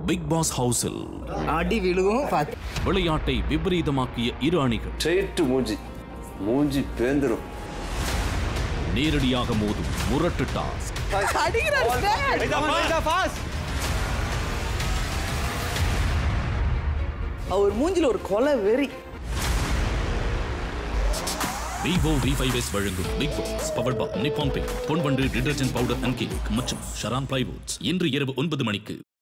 Big pass ஹவுஸில் அடி விழுகும். விளையாட்டை விபரீதமாக்கிய இரு அணிகள் மூஞ்சி பேந்துரும். நேரடியாக மோதும் முரட்டு டாஸ்க். அவர் மூஞ்சில ஒரு கொலை வெறி. விவோ V5S வழங்கும் Bigg Boss powered by Nippon பே, Ponvandu detergent powder and cake மற்றும் ஷரான் பிளைவுட்ஸ். இன்று இரவு 9 மணிக்கு.